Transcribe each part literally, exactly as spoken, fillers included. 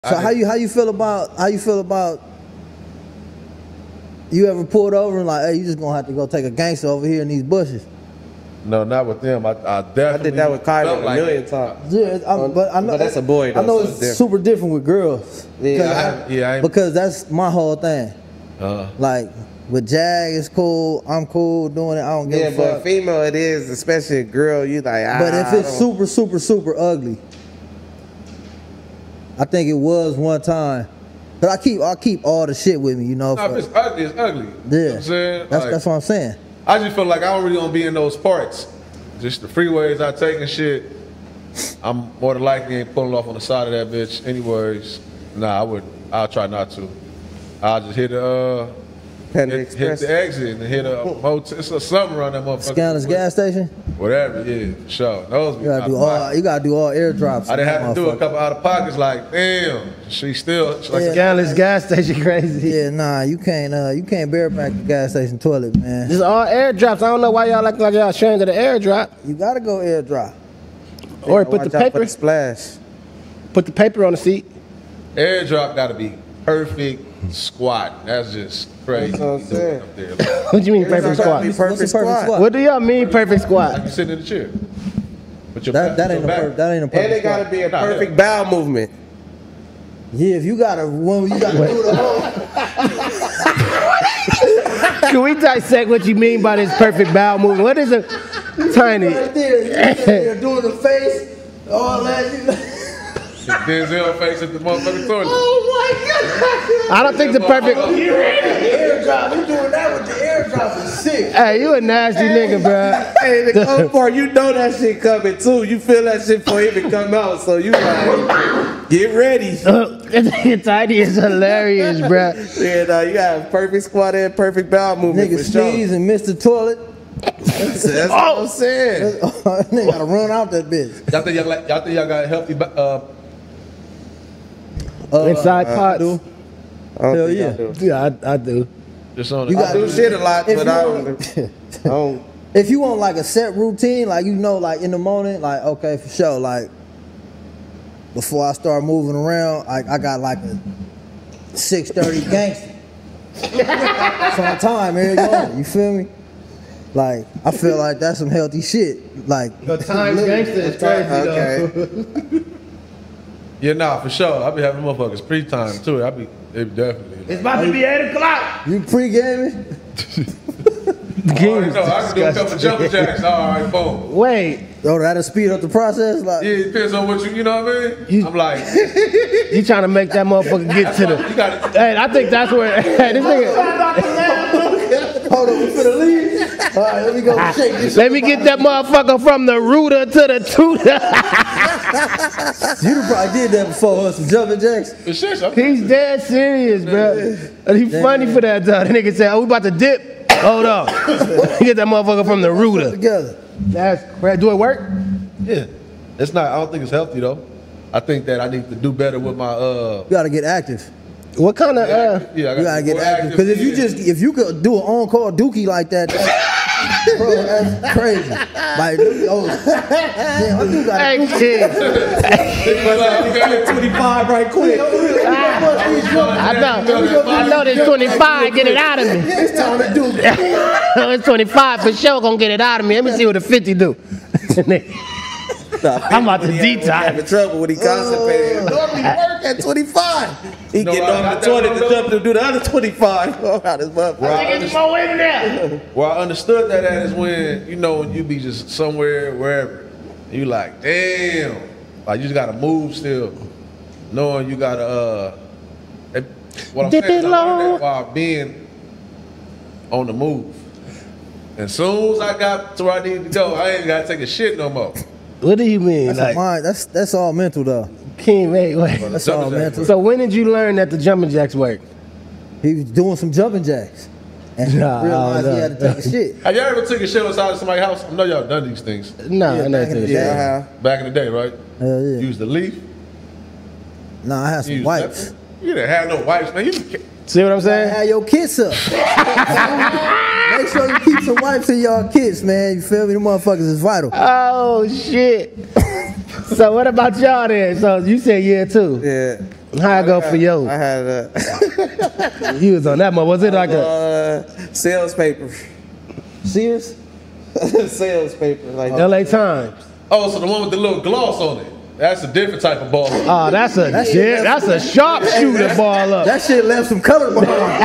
So how you how you feel about how you feel about you ever pulled over and like, hey, you just gonna have to go take a gangster over here in these bushes? No, not with them. I, I definitely. I did that with Kylie like a million times. Yeah, I'm, but I know but that's a boy. Though, I know so it's different. super different with girls. Yeah, I, I, yeah. I, because that's my whole thing. uh, Like with Jag, it's cool. I'm cool doing it. I don't give yeah, a fuck. but female it is, especially a girl. You like, ah, But if it's I don't- super, super, super ugly, I think it was one time. But I keep I keep all the shit with me, you know. no, if for- it's ugly, it's ugly. yeah, You know what I'm saying? that's Like, that's what I'm saying. I just feel like I don't really want to be in those parts. Just the freeways I take and shit. I'm more than likely ain't pulling off on the side of that bitch. Anyways, nah, I would. I'll try not to. I'll just hit the uh, Panda hit, hit Express. the exit and hit a hotel. It's a something around that motherfucker. Scandalous gas station. Whatever, yeah, for sure. Those be You gotta my do all. pocket. You gotta do all airdrops. I didn't have to do a motherfucker. couple out of pockets. Like, damn, she still. She like, Yeah. Scandalous gas station crazy. Yeah, nah, you can't. Uh, you can't bareback the gas station toilet, man. This is all airdrops. I don't know why y'all like like y'all ashamed of the airdrop. You gotta go airdrop. Or put Watch the out for paper, the splash. put the paper on the seat. airdrop got to be perfect squat. That's just crazy. That's what I'm Doing saying. up there. Like, What do you mean Airdrop perfect gotta squat? be What's the perfect perfect squat. squat? What do y'all mean perfect like squat? you sitting in the chair. But your That back- that your ain't a back- perfect. That ain't a perfect. And it squat. gotta be a Nah, perfect bowel movement. Yeah, if you gotta when you gotta do the whole. Can we dissect what you mean by this perfect bowel movement? What is a tiny? Right there, you're doing the face, all that. Denzel face at the motherfucking toilet. Oh my god! I don't think the perfect. Airdrop, you doing that with the airdrop is sick. Hey, you a nasty nigga, bro. Hey, the cold part, you know that shit coming too. You feel that shit before it even come out, so you like, get ready. Tiny is hilarious, bro. Yeah, no, you got a perfect squat and perfect bowel movement Nigga for sure. sneeze and miss the toilet. That's what I'm saying. Nigga gotta run out that bitch. Y'all think y'all, like, y'all think y'all got healthy? ba- Uh, Uh, Inside I pots. do. I don't Hell think I yeah. do. Yeah, I, I do. just on You the. I do shit a lot, If but you I want- don't. I don't. If you want like a set routine, like you know, like in the morning, like okay, for sure, like before I start moving around, like I got like a six thirty gangster. It's on time, here you go. You feel me? Like I feel like that's some healthy shit. Like The time gangster is crazy Okay. Yeah, nah, for sure. I be having motherfuckers pre-time too. I be, it be definitely. It's about to be eight o'clock. you pre-gaming? I already know. I can do a couple jumping jacks. All right, boom. Wait, Oh, that'll speed up the process. Like Yeah, it depends on what you, you know what I mean? You- I'm like, you trying to make that motherfucker get to you the? got Hey, I think that's where. Hey, this nigga. hold on, we finna leave. All right, let me go shake this. Let me get that motherfucker from the rooter to the tutor. You done probably did that before, huh? Some jumping jacks. the shit. I'm- He's dead serious, bro. And he funny for that, though. The nigga said, "Oh, we about to dip." Hold on. Get that motherfucker from the rooter. Together. That's crazy. Do it work? Yeah, it's not. I don't think it's healthy though. I think that I need to do better with my uh. You gotta get active. What kind of? Uh, yeah, I You gotta be get more active. Because if you yeah. just if you could do an on-call dookie like that, that's, bro, that's crazy. Like, oh, damn, I do got hey, kid. twenty-five right quick. I know. I know this twenty-five. Get it out of me. It's time to do. It's twenty-five for sure. Gonna get it out of me. Let me see what the fifty do. I'm about to detox. Having trouble when he constipated. It normally work at twenty-five. He No, get I off got the toilet that, to no, jump to do the other twenty-five. Oh, how this motherfucker. Get more in there. Where I understood that at is when, you know, when you be just somewhere, wherever, and you like, damn, like you just gotta move still, knowing you gotta, uh, it- what I'm Dip saying it is I learned low. that while being on the move. And soon as I got to where I needed to go, I ain't gotta take a shit no more. What do you mean? That's Like, mind. That's that's all mental though. King, wait, wait. That's all Jumping jack. mental. So when did you learn that the jumping jacks work? He was doing some jumping jacks and Nah, realized I he don't had to take a shit. Have y'all ever took a shit outside of somebody's house? I know y'all done these things No, Yeah, I never back in took the a day. shit. Yeah, back in the day, right? Hell yeah. Use the leaf. Nah, I had You some use wipes. nothing. You didn't have no wipes, man. You See what I'm saying? Have your kits up. Make sure you keep some wipes in y'all kits, man. You feel me? The motherfuckers is vital. Oh shit. So what about y'all then? So you said yeah too. yeah. How I go for you? I had a You was on that one. Was it like a uh, sales paper. Sears? Sales paper. Like L A Times? Oh, so the one with the little gloss on it. That's a different type of ball. Oh, that's a That shit jet, left- that's a sharpshooter ball up. That shit left some color behind.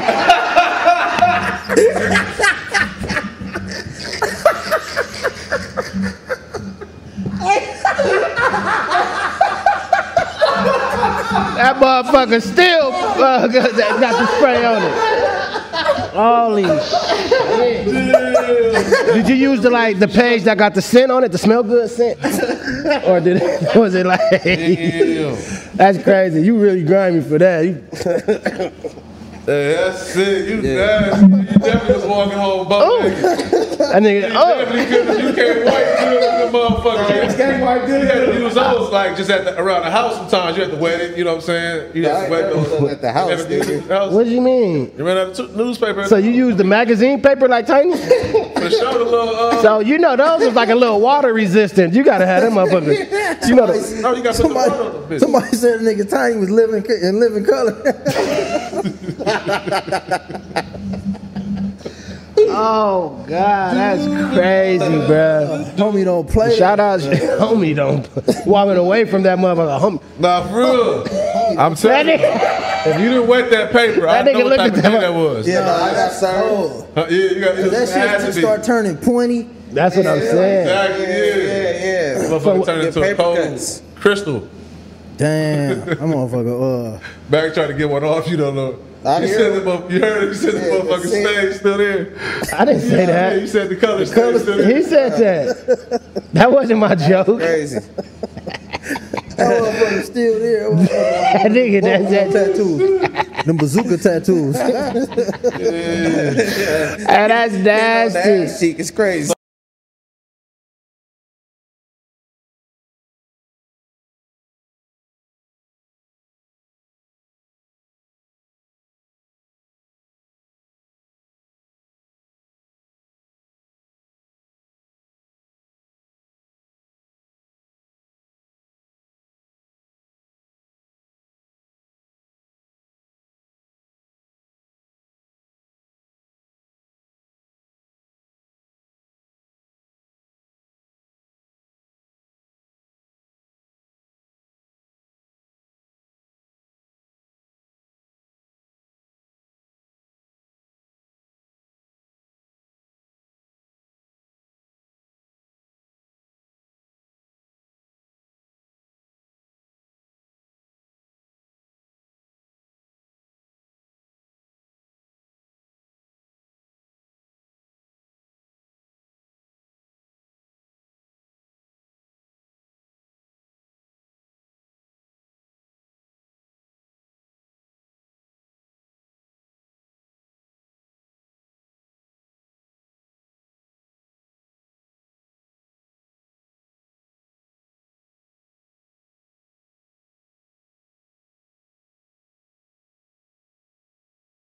That motherfucker still uh, got, that- got the spray on it. Holy shit. Did you use the like the page that got the scent on it, the smell good scent? Or did it, was it like Damn. that's crazy. You really grimy for that. You, Hey, that's it. You nasty. You definitely was walking home butt naked. that nigga, You oh, definitely couldn't. You can't wipe good with the motherfucker. You can't wipe good. You had to use those like just at the, around the house sometimes. You had to wet it. You know what I'm saying? You had to wet those at the house, You never used nigga. the house. what do you mean? You ran out of t- newspaper. So you used the magazine paper like Tiny? for sure the little. Uh, So you know those was like a little water resistant. You gotta have them motherfuckers. You know the, no, you got to put the water on the Somebody, bitch. somebody said the nigga Tiny was living in living color. oh god, that's crazy, bro. Homie don't play. Shout out, homie, don't walking away from that motherfucker. Homie. Nah, for real. I'm That telling you. nigga, If you didn't wet that paper, I That know nigga what looked type at of that day that was. Yeah, I got served. Huh, yeah, you got it That was- it had shit to be. start turning pointy. that's what I'm saying. Exactly, yeah. yeah, yeah. Motherfucker turned Get into a paper cold cuts. crystal. Damn, that motherfucker. Uh, Back trying to get one off, you don't know. I You hear said it. the mother- you heard it, you said the Yeah, motherfucking see? stain still there. I didn't say Yeah, that. you said the color stain still there. He said that. That wasn't my joke. Crazy. that motherfucker still there. That That nigga, that's that. tattoos. Them bazooka tattoos. Hey, that's nasty. That cheek is crazy.